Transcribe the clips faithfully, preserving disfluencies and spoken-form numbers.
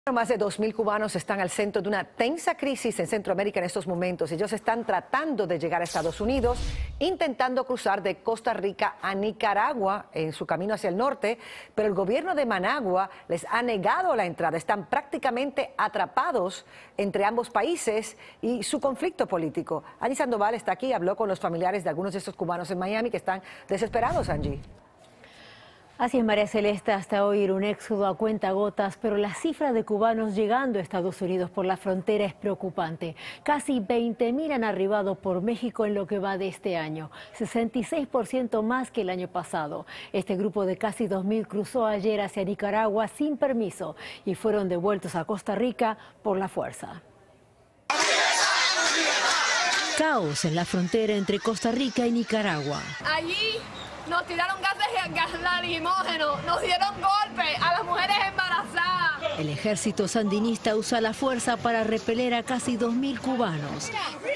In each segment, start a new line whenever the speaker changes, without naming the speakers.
Más de dos mil cubanos están al centro de una tensa crisis en Centroamérica en estos momentos. Ellos están tratando de llegar a Estados Unidos, intentando cruzar de Costa Rica a Nicaragua en su camino hacia el norte, pero el gobierno de Managua les ha negado la entrada. Están prácticamente atrapados entre ambos países y su conflicto político. Angie Sandoval está aquí, habló con los familiares de algunos de estos cubanos en Miami que están desesperados, Angie.
Así es, María Celeste, hasta hoy era un éxodo a cuentagotas, pero la cifra de cubanos llegando a Estados Unidos por la frontera es preocupante. Casi veinte mil han arribado por México en lo que va de este año, sesenta y seis por ciento más que el año pasado. Este grupo de casi dos mil cruzó ayer hacia Nicaragua sin permiso y fueron devueltos a Costa Rica por la fuerza. Caos en la frontera entre Costa Rica y Nicaragua.
Allí nos tiraron gases, gas lacrimógenos, nos dieron golpes a las mujeres embarazadas.
El ejército sandinista usa la fuerza para repeler a casi dos mil cubanos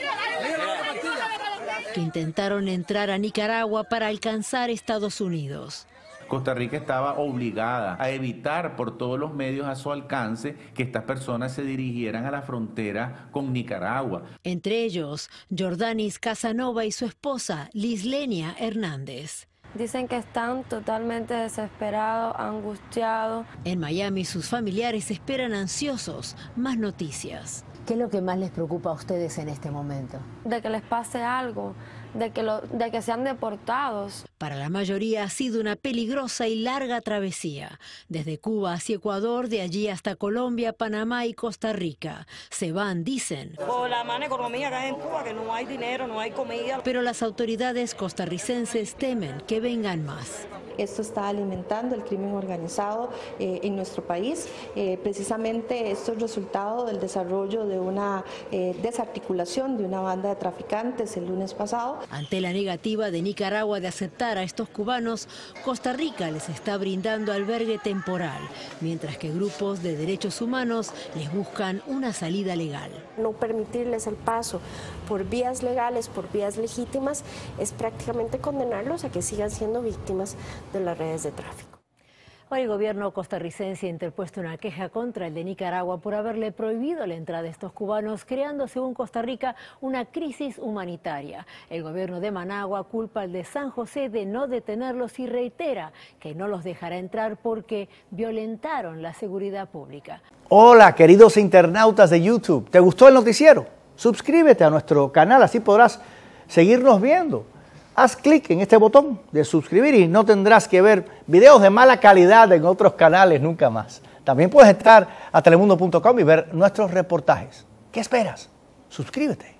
que intentaron entrar a Nicaragua para alcanzar Estados Unidos.
Costa Rica estaba obligada a evitar por todos los medios a su alcance que estas personas se dirigieran a la frontera con Nicaragua.
Entre ellos, Jordanis Casanova y su esposa, Lislenia Hernández.
Dicen que están totalmente desesperados, angustiados.
En Miami, sus familiares esperan ansiosos más noticias.
¿Qué es lo que más les preocupa a ustedes en este momento?
De que les pase algo, de que, lo, de que sean deportados.
Para la mayoría ha sido una peligrosa y larga travesía. Desde Cuba hacia Ecuador, de allí hasta Colombia, Panamá y Costa Rica. Se van, dicen.
Por la mala economía que hay en Cuba, que no hay dinero, no hay comida.
Pero las autoridades costarricenses temen que vengan más.
Esto está alimentando el crimen organizado eh, en nuestro país. Eh, precisamente esto es resultado del desarrollo de una eh, desarticulación de una banda de traficantes el lunes pasado.
Ante la negativa de Nicaragua de aceptar a estos cubanos, Costa Rica les está brindando albergue temporal, mientras que grupos de derechos humanos les buscan una salida legal.
No permitirles el paso por vías legales, por vías legítimas, es prácticamente condenarlos a que sigan siendo víctimas de las redes de tráfico.
Hoy el gobierno costarricense ha interpuesto una queja contra el de Nicaragua por haberle prohibido la entrada de estos cubanos, creando, según Costa Rica, una crisis humanitaria. El gobierno de Managua culpa al de San José de no detenerlos y reitera que no los dejará entrar porque violentaron la seguridad pública.
Hola, queridos internautas de YouTube. ¿Te gustó el noticiero? Suscríbete a nuestro canal, así podrás seguirnos viendo. Haz clic en este botón de suscribir y no tendrás que ver videos de mala calidad en otros canales nunca más. También puedes entrar a telemundo punto com y ver nuestros reportajes. ¿Qué esperas? Suscríbete.